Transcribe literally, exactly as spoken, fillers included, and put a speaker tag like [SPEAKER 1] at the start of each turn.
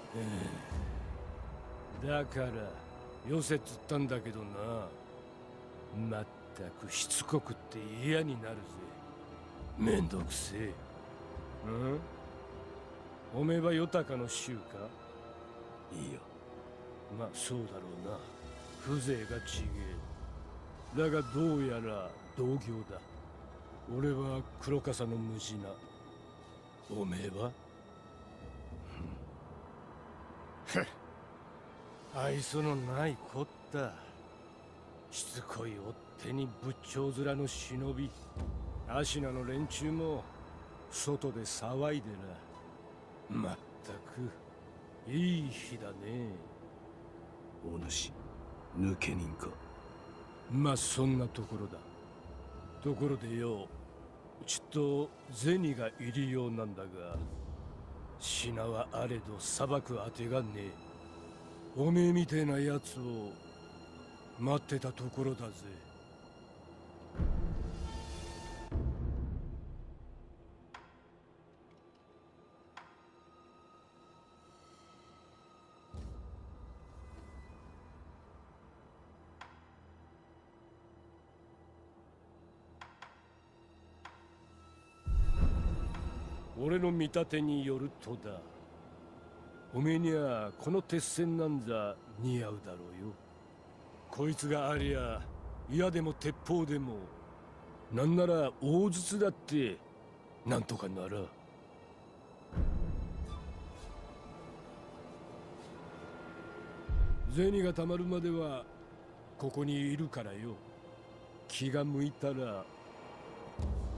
[SPEAKER 1] だからよせっつったんだけどな。まったくしつこくって嫌になるぜ。めんどくせえ。うん？おめえはヨタカの衆か？いいよ。まあそうだろうな。風情がちげえ。だがどうやら同業だ。俺は黒笠の虫な。おめえは？ふっ愛想のないこった。しつこい追っ手に仏頂面の忍び。アシナの連中も外で騒いでな。まったくいい日だね。
[SPEAKER 2] お主抜け人か？
[SPEAKER 1] まあそんなところだ。ところでよ、ちょっと銭が入りようなんだが、品はあれど裁くあてがねえ。おめえみてえなやつを待ってたところだぜ。俺の見立てによるとだ。おめえにはこの鉄線なんざ似合うだろうよ。こいつがありゃ矢でも鉄砲でも、なんなら大筒だってなんとかなら。銭がたまるまではここにいるからよ。気が向いたら